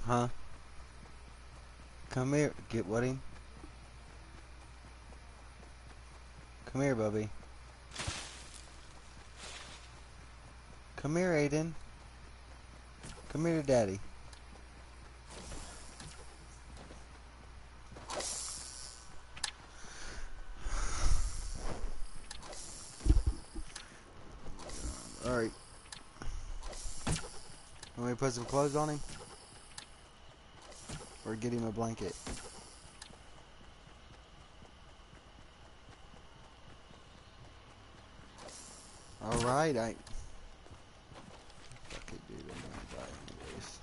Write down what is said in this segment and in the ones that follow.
Huh? Come here. Get Woody. Come here, Bubby. Come here, Aiden. Come here to Daddy. Alright. Want me to put some clothes on him? Or get him a blanket? Alright, fuck it, dude. I'm gonna die anyways.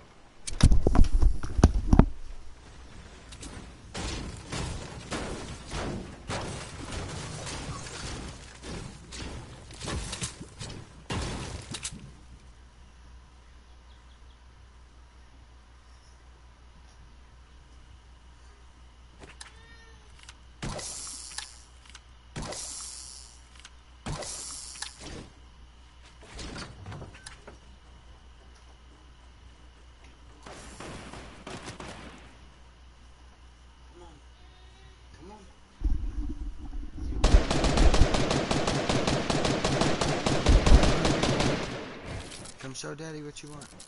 Come show Daddy what you want.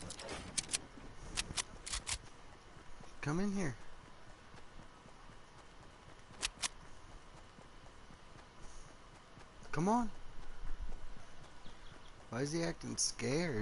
Come in here. Come on. Why is he acting scared?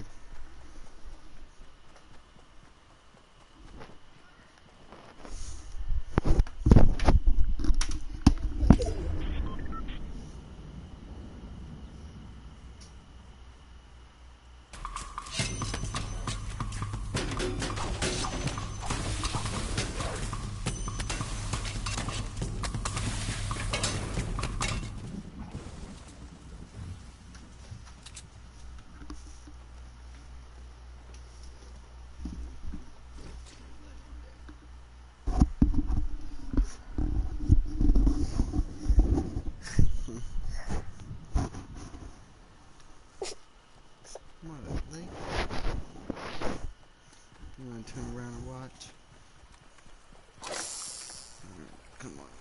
What up, Lee? You wanna turn around and watch? Come on.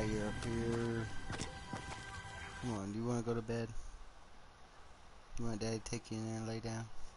you're up here. Come on, do you want to go to bed? You want Daddy to take you in there and lay down?